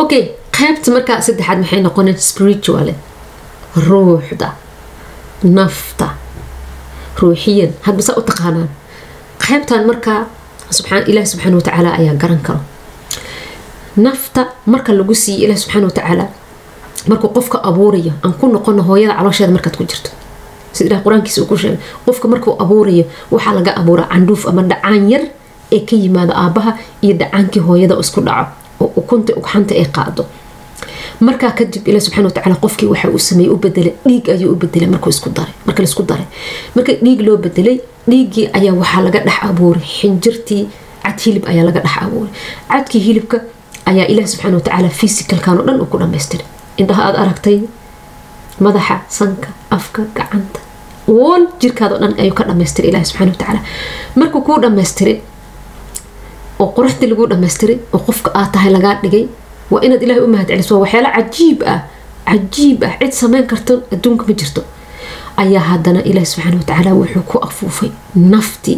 اوكي قيبت مركا سدحاد maxay noqoneen spiritual ruuxda nafta ruuxiyan had basa u taqaanaan qaybtan marka subxaan ilaahi subxaanahu wa ta'ala ayaa garan karo nafta marka lagu siiyo ilaahi subxaanahu wa ta'ala markuu qofka abuurayo aan ku noqono hooyada caloosheeda markaad ku jirto sida quraankiisa uu ku sheegay qofka markuu abuurayo waxa laga abuuraa candhuuf ama dhacaan yar ee ka yimaado aabaha iyo dhacaankii hooyada isku dhaco oo ukunta ugxanta ay qaado marka kadib ilaahi subxaanahu wa ta'ala qofkii waxa uu sameeyay u bedelay dhiig ayuu u bedelay markuu isku daray marka la isku daray marka dhiig loo bedelay dhiigii ayaa waxa laga dhax abuuray xinjirtii cad hilib ayaa laga dhax abuuray cadkii hilibka ayaa ilaahi subxaanahu wa ta'ala physical kan oo dhan ku dhameystiray indhaha aad aragtay madaxa sanka afka gacanta wal jirkaada dhan ayuu ka dhameystiray ilaahi subxaanahu wa ta'ala markuu ku dhameystiray oo quruxdii lagu dhameystiray oo qofka aad tahay laga dhigay waa inaad ilaahay u mahad celiso waxyaalo cajiib ah cid sameyn karto adduunka ma jirto ayaa haddana ilaahay subxaanahu wa ta'ala wuxuu ku afuufay nafti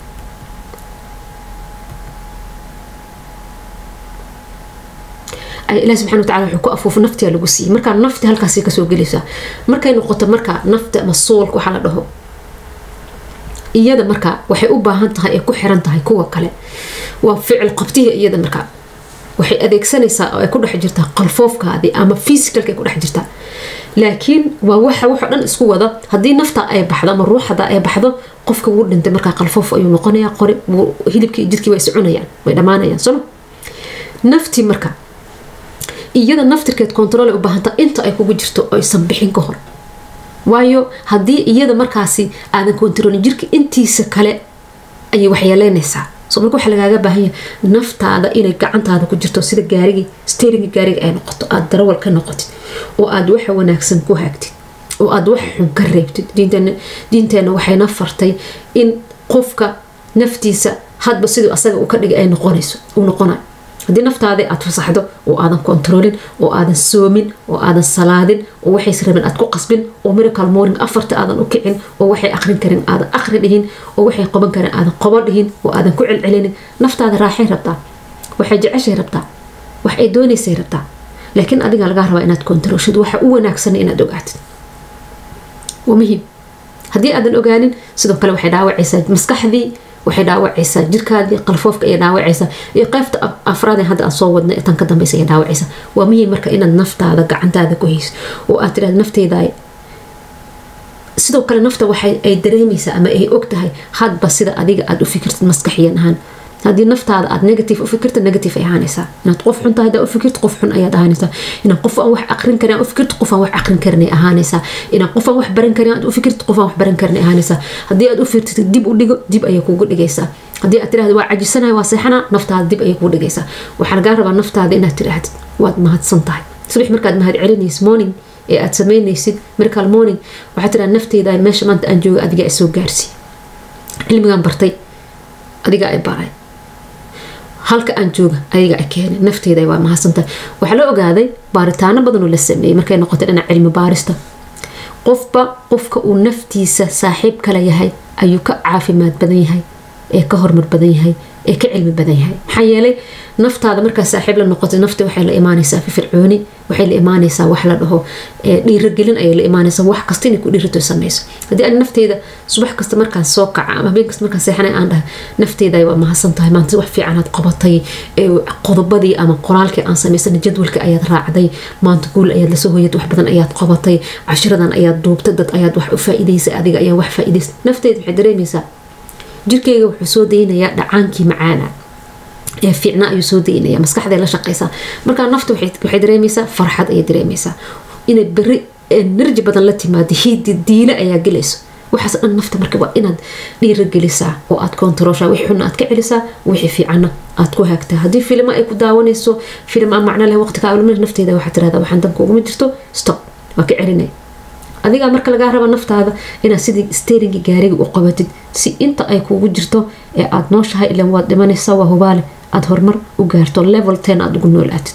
ay ilaahay subxaanahu wa ta'ala wuxuu ku afuufay nafti lagu siiyay marka nafti halkaas ka soo gelaysa markay noqoto marka nafta ama soul waxa la dhaho iyada marka waxay u baahan tahay ay ku xiran tahay kuwa kale waa ficil qabtiga iyada marka waxay adeegsanaysaa oo ay ku dhex jirtaa qalfoofkaadii ama physicalka ay ku dhex jirtaa laakiin waa waxa dhan isku wada haddii nafta ay baxdo ama ruuxda ay baxdo qofka wuu dhintay markaa qalfoof ayuu noqonayaa qori hilibkii jidkii way soconayaan way dhamaanayaan soo nafti marka iyada naftirkeed control ay u baahan tahay inta ay kugu jirto oo aysan bixin ka hor waayo haddii iyada markaasi aadan controlin jirka intiisa kale ayay waxyeeleynaysaa soo marka waxa lagaaga baahan yahay naftaada inay gacantaada ku jirto sida gaarigii steeringa gaariga ay noqoto aad darawal ka noqotid oo aad waxa wanaagsan ku hagtid oo aad wax xun ka reebtid diinteena waxayna fartay in qofka naftiisa hadba sidoo asaga uu ka dhigay ay noqonayso uu noqonayo haddii naftaada aad fasaxdo oo aadan controlin oo aadan soomin oo aadan salaadin oo waxay rabeen aad ku qasbin oo miracle morning afarta aadan u kicin oo waxay aqrin karin aadan aqri dhihin oo waxay qaban karin aadan qaban dhihin oo aadan ku celcelinin naftaada raaxay rabtaa waxay jeceshay rabtaa wax ay doonaysay rabtaa laakiin adiga laga rabaa inaad controlshid waxa u wanaagsan inaad ogaatid waa muhiim haddii aadan ogaanin sidoo kale waxay dhaawacaysaa maskaxdii waxay dhaawacaysaa jirkaadii qalfoofka ay dhaawacaysaa iyo qaybta afraad hadda aan soo wadnay tan ka dambaysa ay dhaawacaysaa waa muhiim marka inaad naftaada gacantaada ku hayso oo aad tiraahdo nafteyda sidoo kale nafta waxay ay dareemaysaa ama ay og tahay hadba sida adiga aad u fikirtid maskaxiyan ahaan haddii naftaada aad negative u fikirto negative ay ahaanaysaa inaad qof xun tahay u fikirto qof xun ayaad ahaanaysaa inaad qof aan wax aqrin karin u fikirto qof aan wax aqrin karin ay ahaanaysaa inaad qof aan wax baran karin aad u fikirto qof aan wax baran karin ay ahaanaysaa haddii aad u fikirtid dib u dhigo dib ayay kugu dhigaysaa haddii aad tiraahdo waa cajisanahay waa seexana naftaada dib ayay kugu dhigaysaa waxaa lagaa rabaa naftaada inaad tirahdid waad mahadsan tahay subax markaad mahad celinaysid morning ee aad samaynaysid miracle morning waxaad tiraahdaa nafteyda meesha maanta aan jooga adiga ay soo gaarsiin cilmigaan bartay adiga ay baray halka aan jooga ayaga ay keenay nafteyda waa mahadsantahay waxa la ogaaday baaritaano badan oo la sameeyay markay noqoto dhinaca cilmi baarista qofka uu naftiisa saaxiib kala yahay ayuu ka caafimaad badan yahay ee ka hormar badan yahay ee ka cilmi badan yahay maxaa yeelay naftaada markaa saaxiib la noqoto nafta waxay la imaanaysaa firfircooni waxay la imaanaysaa wax la dhaho dhiirigelin ayay la imaanaysaa wax kasta inay ku dhiirito samayso haddii aan nafteyda subax kasta markaan soo kaca ama habeen kasta markaan seexanay aan dhahay nafteyda waa mahadsan tahay maanta wax fiican aad qabatay qodobadii ama qoraalkii aan samaysanay jadwalka ayaad raacday maanta guul ayaad lasoo hoyad wax badan ayaad qabatay cashiradan ayaad duubtay dad ayaad wax u faa'iidaysay adiga ayaa wax faa'iidaysay nafteyda waxay dareemaysaa jirkeyga wuxuu soo daynayaa dhacaankii macaana ee fiicna ayuu soo daynaya maskaxday la shaqaysaa markaa nafta waxay dareemaysaa farxad ayay dareemaysaa inay beri energy badan la timaado diile ayaa gelayso waxaas dhan nafta marka waa inaad dhiiragelisaa oo aad kontarooshaa wixii xunna aad ka celisaa wixii fiicanna aad ku hagtaa haddii filimo ay ku daawanayso filim aan macno leh waqti kaaulma nafteeda waxaad tirahdaa waxaan danka uguma jirto stop waa ka celinay adiga marka laga rabo naftaada inaad sidii steeringi gaariga u qabatid si inta ay kugu jirto ee aad nooshahay ilaan waad dhimanaysaa waa hubaale aad horumar u gaarto level 10 aad ugu noolaatid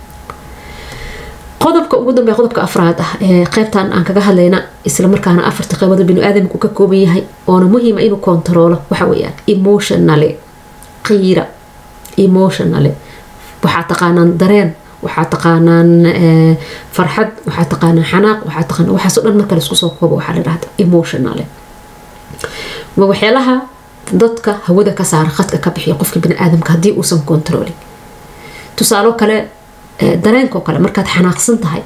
qodobka ugu dambeeya qodobka afraad ah ee qaybtan aan kaga hadlayna isla markaana afarta qaybood binu aadamku ka kooban yahay oo muhiim ah inuu controlo waxa weeyaan emotionally waxa taqaanaan dareen waxaa taqaanaan farxad, waxaa taqaanaan xanaaq, waxaa taqaanaan waxaasoo dhan marka la isku soo koobo waxaa la dhahdaa emotional. waa waxyaalaha dadka hawada ka saara khadka ka bixiya qofka bini aadamka haddii uusan controlling. tusaalo kale dareenkoo kale markaad xanaaqsan tahay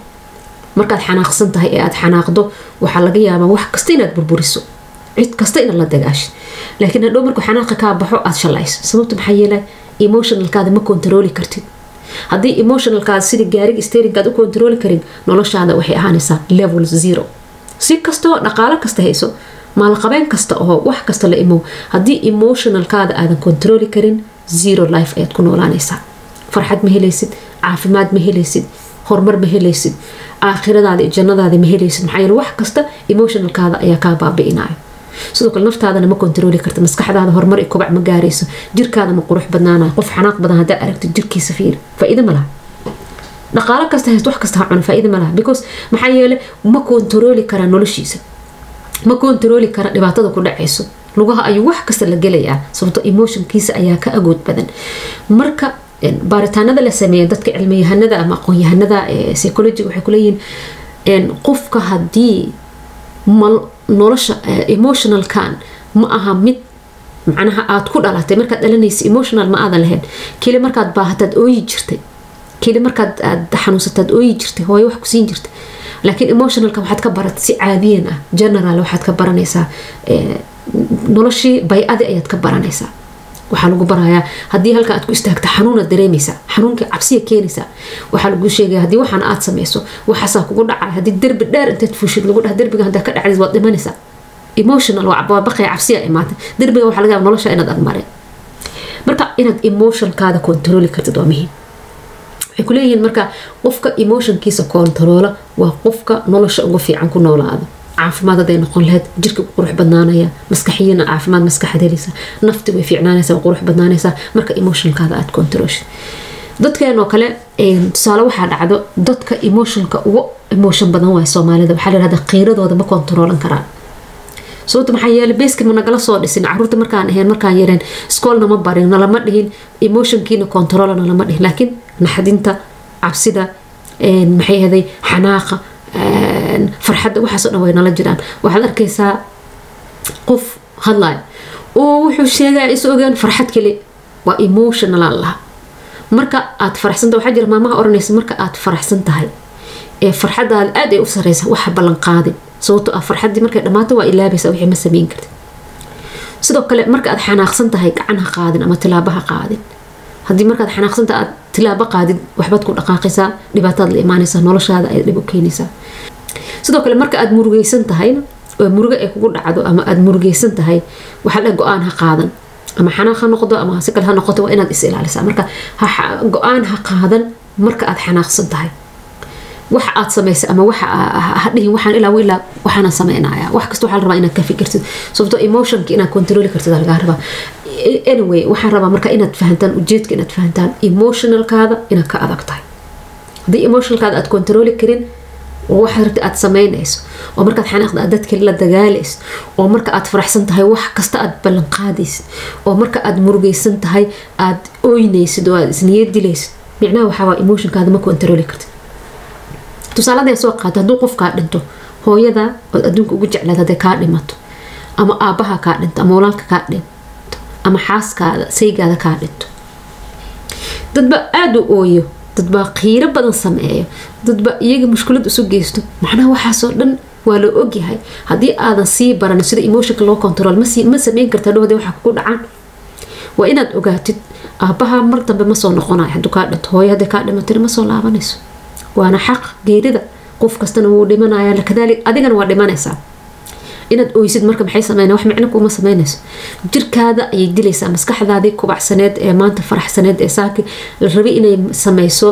ee aad xanaaqdo waxaa laga yaabaa wax kasta inaad burburiso, cid kasta inaad la dagaashid, laakiin hadhow markuu xanaaqa kaa baxo aad shalayso. sababta maxaa yeelay emotionalkaada ma controli kartid. haddii emotionalkaada sidii gaariga steeringaad u controli karin, noloshaada waxay ahaanaysaa level 0. si kastoo dhaqaalo kasta hayso, maalqabeen kasta oo wax kasta la imow, haddii emotionalkaada aadan controli karin 0 life ayaad ku noolaanaysaa. farxad ma helaysid, caafimaad ma helaysid, horumar ma helaysid, aakhiradaada iyo jannadaada ma helaysid. maxaa yeele wax kasta emotionalkaada ayaa kaa baabi'inayo. sidoo kale naftaadana ma controli karta, maskaxdaada horumar iyo kobac ma gaarayso, jirkaada ma qurux badnaanayo. qof xanaaq badan haddaa aragtid jirkiisa fiir, faa'iido ma laha. dhaqaalo kasta hayst, wax kasta ha cuno, faa'iido ma laha, because maxaa yeele ma controli kara noloshiisa, ma controli kara dhibaatada ku dhacayso. lugaha ayuu wax kasta la gelayaa, sababto emotionkiisa ayaa ka agood badan. marka baaritaanada la sameeyo dadka cilmiyahanada ama aqoon-yahanada psychology waxay ku leeyihiin qofka haddii nolosha emotionalkan ma aha mid macnaha aad ku dhalatay markaad dhalanaysa emotional ma aadan lahayn. keli markaad baahataad ooyi jirtay, keli markaad aad xanuunsataad ooyi jirtay, hooyo wax ku siin jirtay. laakiin emotionalka waxaad ka baratay si caadiyan ah, general waxaad ka baranaysaa noloshii bay-adi ayaad ka baranaysaa. waxaa lagu barayaa haddii halka aad ku istaagta xanuunaad dareemaysaa, xanuunkii cabsiya keenaysaa. waxaa lagu sheegaya haddii waxaana aad samayso waxaasaa kugu dhacay. haddii derbi dheer intaad fuushid lagu dhaha derbiga haddaa ka dhacdid waad dhimanaysaa. emotional waa baqaya, cabsiya imaatay. derbiga waxaa laga yaaba nolosha inaad agmareen. marka inaad emotionkaada controli kartid waa muhiim. waxay ku leeyihiin marka qofka emotionkiisa controla waa qofka nolosha ugu fiican ku noolaado. caafimaad haday noqon lahayd, jirka qurux badnaanaya, maskaxiyana caafimaad maskaxad helaysa, nafti way fiicnaanaysaa, qurux badnaanaysaa marka emotionkaada aad controlshid. dadkeenoo kale tusaale waxaa dhacdo dadka emotionka ugu emotion badan waay Soomaalida. waxaa la yidhahdaa qiiradooda ma controlan karaan. sababta maxaa yeelay beeska ma nagala soo dhisin. caruurta markaan ahayn, markaan yareen iskoolna ma barin, nalama dhihin emotionkiina controlana lama dhihin. laakiin naxdinta, cabsida, maxay ahaday xanaaqa, farxadda, waxaasoo dhan way nala jiraan. waxaad arkaysaa qof hadlaya oo wuxuu sheegaya is ogaan farxad kale, waa emotional aan laha. marka aad faraxsanta, waxaa jira maamaha oranaysa marka aad faraxsan tahay ee farxadaada aad ay u sareysa, waxa ballan qaadin. sababtoo ah farxaddii markay dhammaato waa ilaabaysa, wixii ma samayn kartid. sidoo kale marka aad xanaaqsan tahay gacan ha qaadin ama tilaabo ha qaadin. haddii markaad xanaaqsanta aad tilaabo qaadid waxbaad ku dhaqaaqaysaa, dhibaataad la imaanaysaa, noloshaada ay dhib u keenaysaa. sidoo kale marka aad murugaysan tahayna, oo murugo ay kugu dhacdo ama aad murugaysan tahay, waxaa la go-aan ha qaadan, ama xanaaq ha noqdo ama si kale ha noqoto, waa inaad is ilaalisaa. marka go-aan ha qaadan marka aad xanaaqsan tahay. waxa aad samaysa ama waxa ha dhihin waxaan ilaa waxaan sameynaya. wax kasta waxaa la rabaa inaad ka fikirtid, sababtoo emotionka inaad controli kartid laga rabaa. anyway waxaan rabaa marka inaad fahantaan ujeedka, inaad fahantaan emotionalkaada inaad ka adag tahay. haddii emotionalkaada aad controli karin oo waxaad rabtid aad samaynayso, oo markaad xanaaqda aad dadka la dagaalayso, oo marka aad faraxsan tahay wax kasta aad ballan qaadaysid, oo marka aad murugaysan tahay aad ooynaysid oo aad isniyad dilaysid, micnaha waxaa waa emotionkaada ma controli kartid. tusaalada soo qaata, hadduu qofkaa dhinto, hooyada ood adduunka ugu jeclaad hadday kaa dhimato, ama aabaha kaa dhinto, ama walaalka kaa dhinto, ama xaaskaada saygaada kaa dhinto, dadba aada u ooyo, dadba qiiro badan sameeyo, dadba iyaga mushkilad isu geysto. macnaha waxaasoo dhan waa loo ogyahay. haddii aadan sii baran sida emotionka loo control ma samayn karta dhowdee waxa kugu dhacaan. waa inaad ogaatid aabaha mar dambe ma soo noqonayo hadduu kaa dhinto, hooyo hadday kaa dhimatana ma soo laabanayso. waana xaq geerida, qof kastana wuu dhimanaya, kadalik adigana waa dhimanaysaa. inaad oysid marka maxay sameynaa? wax micno kuma sameynayso. jirkaada ayay dilaysaa, maskaxdaadii kubacsaneed ee maanta faraxsaneed ee saaki la rabay inay sameyso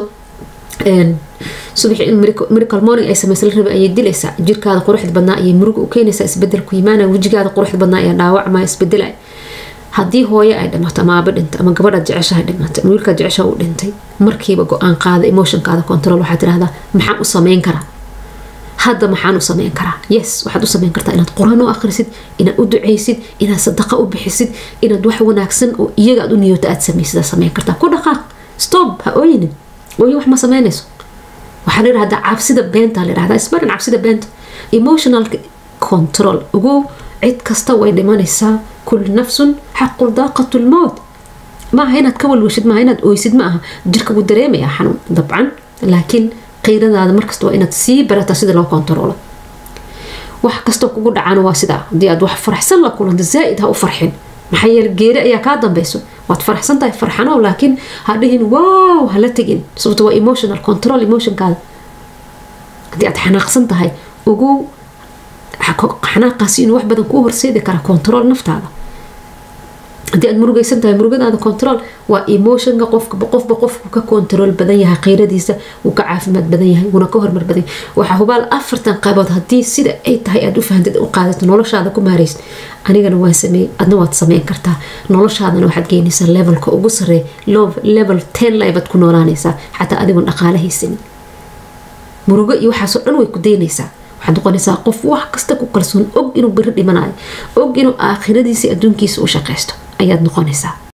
subax miracle morning ay sameyso la rabay ayay dilaysaa. jirkaada quruxda badnaa ayay murugo u keenaysaa, isbedel ku yimaanaya, wejigaada quruxda badnaa ayaa dhaawacmaya, isbedelaya. haddii hooyo ay dhimato ama aaba dhinto ama gabadhaad jeceshahay dhimatay ama wiilkaad jeceshaha u dhintay, markiiba go-aan qaada, emotionkaada control. waxaad tidhahdaa maxaan u sameyn karaa hadda, maxaan u sameyn karaa? yes, waxaad u sameyn kartaa inaad quraan u akhrisid, inaad u duceysid, inaad sadaqa u bixisid, inaad wax wanaagsan oo iyaga aad u niyooto aad samaysid sameyn kartaa. ku dhaqaaq, stop, ha ooyinin. ooyin wax ma sameynayso waxaa la yidhahdaa cabsida beenta la yidhahdaa isbarin cabsida beenta emotional control ugu cid kasta way dhimanaysaa kullu nafsun xaqul daaqatul mawt maaha inaad ka walwashid maaha inaad oysid maaha jirka wuu dareemayaa xanuun dabcan laakiin qiiradaada markasta waa inaad sii barataa sida loo kontaroolo wax kastoo kugu dhacana waa sidaa haddii aad wax faraxsan la kulanta zaa'id ha u farxin maxaa yeele geeri ayaa kaa dambayso waad faraxsan tahay farxanow laakiin ha dhihin wow hala tegin sababto waa emotional control emotionkaada haddii aad xanaaqsan tahay ugu xanaaqaasi inuu wax badan kuu horseedi kara control naftaada haddii aad murugaysan tahay murugadaada control waa emotionka qofba qofku ka control badan yahay qiiradiisa wuu ka caafimaad badan yahay wuuna ka hormar badan waxaa hubaal 4 qaybood haddii sida ay tahay aad u fahantid u qaadato noloshaada ku maaraysid anigana waan sameeyay adna waad sameyn kartaa noloshaadana waxaad geynaysaa levelka ugu sareeya level 10 level ku noolaanaysaa xataa adigoon dhaqaale haysan murugo iyo waxaasoo dhan way ku daynaysaa waxaad noqonaysaa qof wax kasta ku kalsoon og inuu biri dhimanayo og inuu aakhiradiisa adduunkiisa u shaqaysto ayaad noqonaysaa